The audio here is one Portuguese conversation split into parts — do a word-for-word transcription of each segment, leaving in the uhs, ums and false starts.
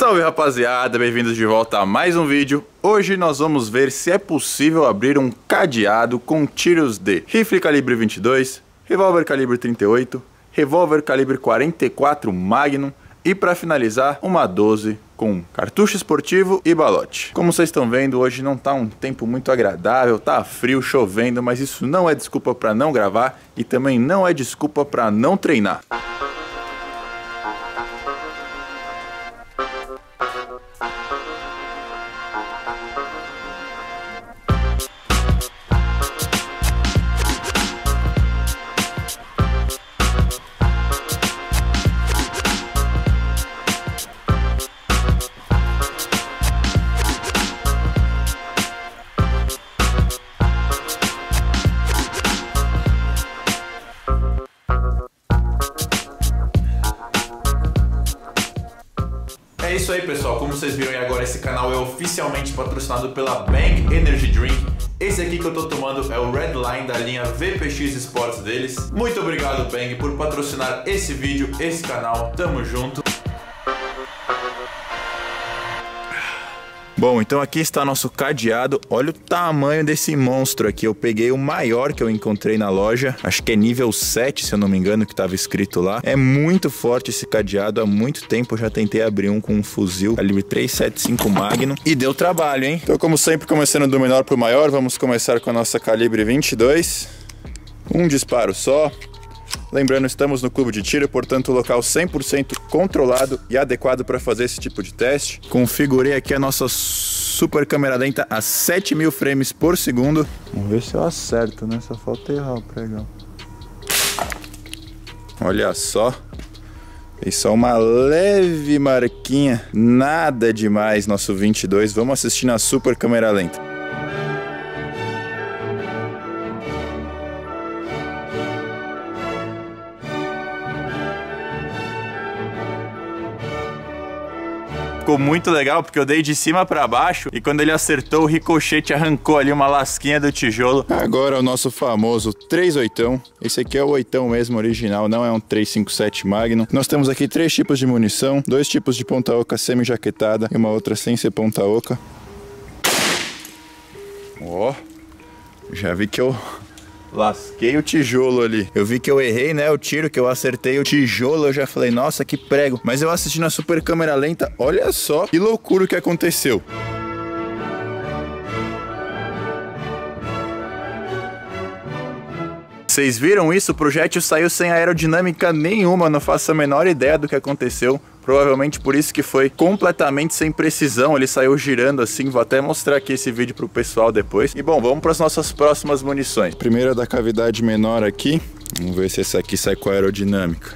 Salve rapaziada, bem-vindos de volta a mais um vídeo. Hoje nós vamos ver se é possível abrir um cadeado com tiros de rifle calibre vinte e dois, revólver calibre trinta e oito, revólver calibre quarenta e quatro Magnum e para finalizar uma doze com cartucho esportivo e balote. Como vocês estão vendo, hoje não tá um tempo muito agradável, tá frio, chovendo, mas isso não é desculpa para não gravar e também não é desculpa para não treinar. É isso aí, pessoal, como vocês viram aí agora, esse canal é oficialmente patrocinado pela Bang Energy Drink. Esse aqui que eu tô tomando é o Red Line da linha V P X Sports deles. Muito obrigado, Bang, por patrocinar esse vídeo, esse canal. Tamo junto. Bom, então aqui está nosso cadeado. Olha o tamanho desse monstro aqui. Eu peguei o maior que eu encontrei na loja. Acho que é nível sete, se eu não me engano, que estava escrito lá. É muito forte esse cadeado. Há muito tempo eu já tentei abrir um com um fuzil calibre três sete cinco Magnum. E deu trabalho, hein? Então, como sempre, começando do menor para o maior, vamos começar com a nossa calibre vinte e dois. Um disparo só. Lembrando, estamos no clube de tiro, portanto, local cem por cento controlado e adequado para fazer esse tipo de teste. Configurei aqui a nossa super câmera lenta a sete mil frames por segundo. Vamos ver se eu acerto, né? Só falta errar o pregão. Olha só. Fez só uma leve marquinha. Nada demais, nosso vinte e dois. Vamos assistir na super câmera lenta. Ficou muito legal porque eu dei de cima para baixo e quando ele acertou o ricochete arrancou ali uma lasquinha do tijolo. Agora o nosso famoso três oitão. Esse aqui é o oitão mesmo, original, não é um três cinco sete Magnum. Nós temos aqui três tipos de munição, dois tipos de ponta-oca semi-jaquetada e uma outra sem ser ponta-oca. Ó, já vi que eu lasquei o tijolo ali. Eu vi que eu errei, né, o tiro, que eu acertei o tijolo. Eu já falei, nossa, que prego. Mas eu assisti na super câmera lenta, olha só que loucura o que aconteceu. Vocês viram isso? O projétil saiu sem aerodinâmica nenhuma. Não faço a menor ideia do que aconteceu. Provavelmente por isso que foi completamente sem precisão. Ele saiu girando assim. Vou até mostrar aqui esse vídeo pro pessoal depois. E bom, vamos para as nossas próximas munições. Primeira da cavidade menor aqui. Vamos ver se essa aqui sai com a aerodinâmica.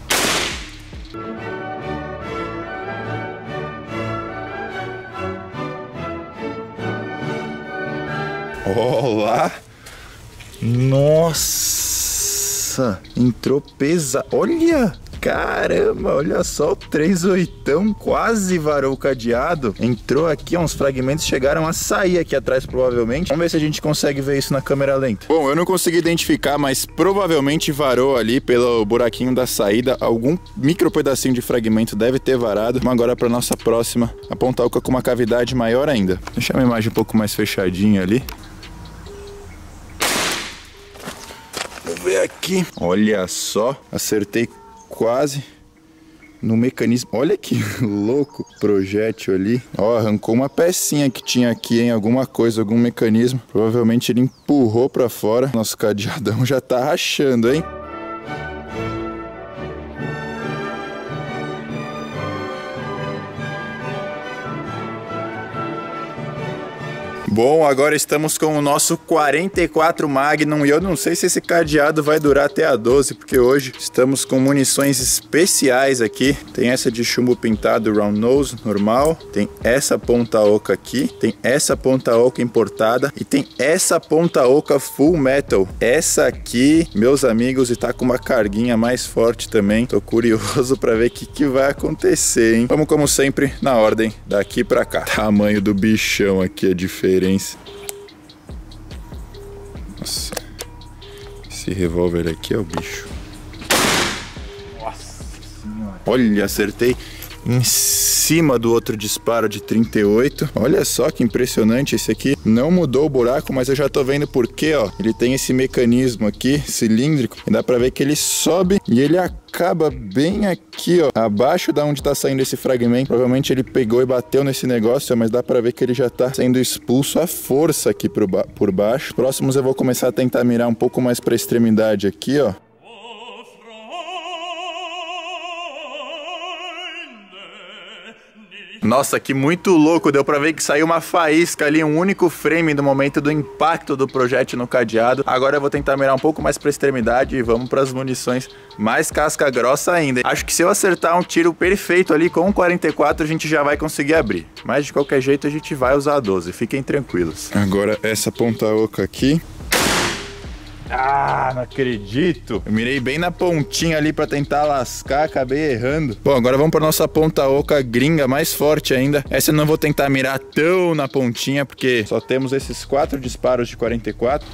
Olá! Nossa! Entrou pesado. Olha! Caramba, olha só, o três oitão quase varou o cadeado. Entrou aqui, uns fragmentos chegaram a sair aqui atrás provavelmente. Vamos ver se a gente consegue ver isso na câmera lenta. Bom, eu não consegui identificar, mas provavelmente varou ali pelo buraquinho da saída. Algum micro pedacinho de fragmento deve ter varado. Vamos agora para nossa próxima, a ponta-oca com uma cavidade maior ainda. Deixa a imagem um pouco mais fechadinha ali. Vamos ver aqui. Olha só, acertei quase no mecanismo. Olha que louco projétil ali. Ó, arrancou uma pecinha que tinha aqui em alguma coisa, algum mecanismo. Provavelmente ele empurrou pra fora. Nosso cadeadão já tá rachando, hein? Bom, agora estamos com o nosso quarenta e quatro Magnum e eu não sei se esse cadeado vai durar até a doze, porque hoje estamos com munições especiais aqui. Tem essa de chumbo pintado round nose, normal. Tem essa ponta-oca aqui. Tem essa ponta-oca importada. E tem essa ponta-oca full metal. Essa aqui, meus amigos, está com uma carguinha mais forte também. Tô curioso para ver o que, que vai acontecer, hein? Vamos, como sempre, na ordem daqui para cá. Tamanho do bichão aqui é diferente. Nossa, esse revólver aqui é o bicho. Nossa senhora. Olha, acertei em cima do outro disparo de trinta e oito. Olha só que impressionante esse aqui. Não mudou o buraco, mas eu já tô vendo por quê, ó. Ele tem esse mecanismo aqui, cilíndrico, e dá pra ver que ele sobe e ele acaba bem aqui, ó, abaixo da onde tá saindo esse fragmento. Provavelmente ele pegou e bateu nesse negócio, mas dá pra ver que ele já tá sendo expulso à força aqui por, ba por baixo. Próximos eu vou começar a tentar mirar um pouco mais pra extremidade aqui, ó. Nossa, que muito louco, deu pra ver que saiu uma faísca ali, um único frame no momento do impacto do projétil no cadeado. Agora eu vou tentar mirar um pouco mais pra extremidade e vamos pras munições mais casca grossa ainda. Acho que se eu acertar um tiro perfeito ali com o quarenta e quatro, a gente já vai conseguir abrir. Mas de qualquer jeito a gente vai usar a doze, fiquem tranquilos. Agora essa ponta oca aqui. Ah, não acredito. Eu mirei bem na pontinha ali pra tentar lascar, acabei errando. Bom, agora vamos pra nossa ponta oca gringa, mais forte ainda. Essa eu não vou tentar mirar tão na pontinha, porque só temos esses quatro disparos de quarenta e quatro.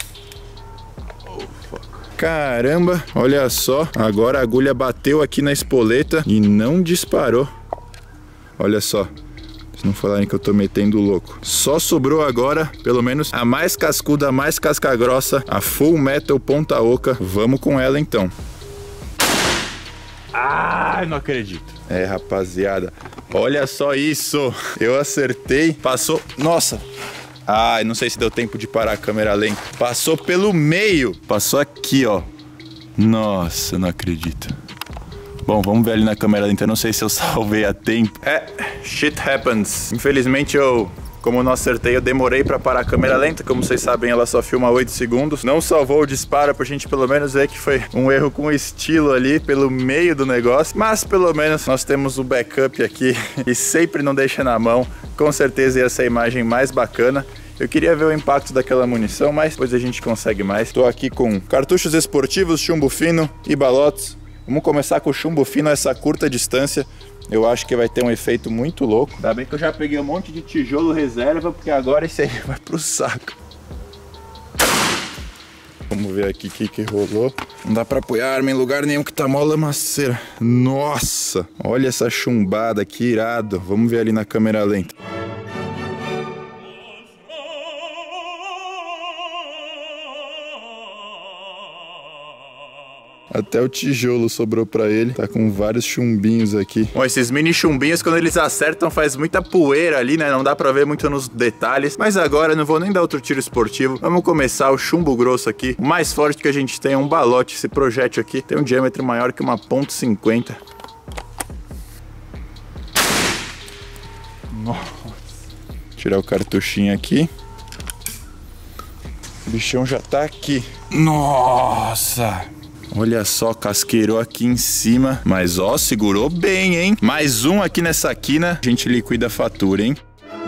Caramba, olha só. Agora a agulha bateu aqui na espoleta e não disparou. Olha só. Se não falarem que eu tô metendo louco. Só sobrou agora, pelo menos, a mais cascuda, a mais casca grossa, a Full Metal ponta oca. Vamos com ela então. Ah, não acredito. É, rapaziada, olha só isso. Eu acertei, passou... Nossa. Ai, não sei se deu tempo de parar a câmera lenta. Passou pelo meio. Passou aqui, ó. Nossa, não acredito. Bom, vamos ver ali na câmera lenta, eu não sei se eu salvei a tempo. É, shit happens. Infelizmente eu, como não acertei, eu demorei pra parar a câmera lenta. Como vocês sabem, ela só filma oito segundos. Não salvou o disparo pra gente pelo menos ver que foi um erro com estilo ali pelo meio do negócio. Mas pelo menos nós temos o backup aqui e sempre não deixa na mão. Com certeza ia ser a imagem mais bacana. Eu queria ver o impacto daquela munição, mas depois a gente consegue mais. Tô aqui com cartuchos esportivos, chumbo fino e balotes. Vamos começar com o chumbo fino a essa curta distância. Eu acho que vai ter um efeito muito louco. Ainda bem que eu já peguei um monte de tijolo reserva, porque agora esse aí vai pro saco. Vamos ver aqui o que, que rolou. Não dá pra apoiar a arma em lugar nenhum que tá mó lamaceira. Nossa, olha essa chumbada, que irado. Vamos ver ali na câmera lenta. Até o tijolo sobrou pra ele. Tá com vários chumbinhos aqui. Bom, esses mini chumbinhos, quando eles acertam, faz muita poeira ali, né? Não dá pra ver muito nos detalhes. Mas agora eu não vou nem dar outro tiro esportivo. Vamos começar o chumbo grosso aqui. O mais forte que a gente tem é um balote. Esse projétil aqui tem um diâmetro maior que uma ponto cinquenta. Nossa. Tirar o cartuchinho aqui. O bichão já tá aqui. Nossa! Olha só, casqueirou aqui em cima. Mas ó, segurou bem, hein? Mais um aqui nessa quina. A gente liquida a fatura, hein?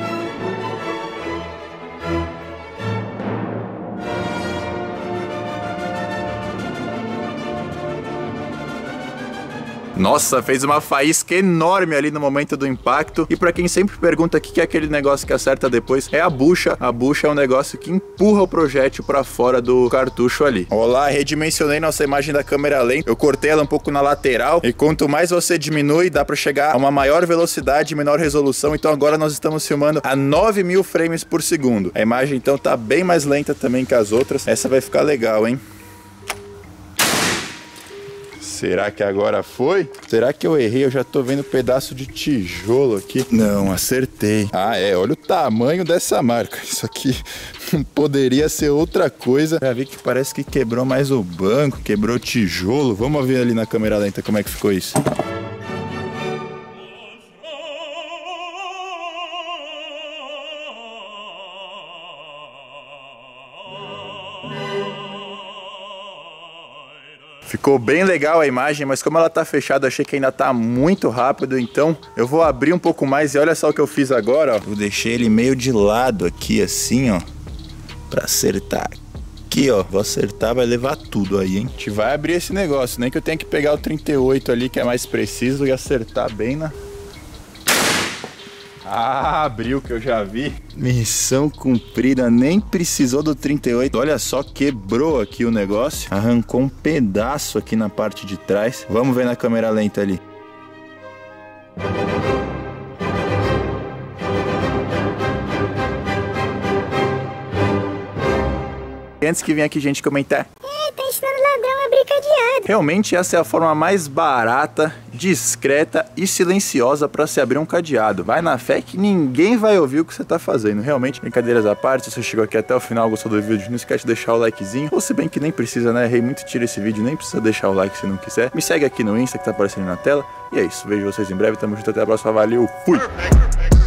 Nossa, fez uma faísca enorme ali no momento do impacto. E pra quem sempre pergunta o que é aquele negócio que acerta depois, é a bucha. A bucha é um negócio que empurra o projétil pra fora do cartucho ali. Olá, redimensionei nossa imagem da câmera lenta. Eu cortei ela um pouco na lateral. E quanto mais você diminui, dá pra chegar a uma maior velocidade e menor resolução. Então agora nós estamos filmando a nove mil frames por segundo. A imagem então tá bem mais lenta também que as outras. Essa vai ficar legal, hein? Será que agora foi? Será que eu errei? Eu já tô vendo um pedaço de tijolo aqui. Não, acertei. Ah, é. Olha o tamanho dessa marca. Isso aqui não poderia ser outra coisa. Já vi que parece que quebrou mais o banco, quebrou o tijolo. Vamos ver ali na câmera lenta como é que ficou isso. Ficou bem legal a imagem, mas como ela tá fechada, achei que ainda tá muito rápido, então eu vou abrir um pouco mais e olha só o que eu fiz agora, ó. Eu deixei ele meio de lado aqui, assim, ó, pra acertar aqui, ó. Vou acertar, vai levar tudo aí, hein. A gente vai abrir esse negócio, nem que eu tenha que pegar o trinta e oito ali, que é mais preciso, e acertar bem na... Ah, abriu, que eu já vi. Missão cumprida, nem precisou do trinta e oito. Olha só, quebrou aqui o negócio. Arrancou um pedaço aqui na parte de trás. Vamos ver na câmera lenta ali. Antes que venha aqui gente comentar, É, tá ensinando ladrão a abrir cadeado. realmente essa é a forma mais barata, discreta e silenciosa para se abrir um cadeado. Vai na fé que ninguém vai ouvir o que você tá fazendo. Realmente, brincadeiras à parte, se você chegou aqui até o final, gostou do vídeo, não esquece de deixar o likezinho. Ou se bem que nem precisa, né? Errei muito, tira esse vídeo, nem precisa deixar o like se não quiser. Me segue aqui no Insta que tá aparecendo na tela. E é isso, vejo vocês em breve, tamo junto, até a próxima, valeu, fui!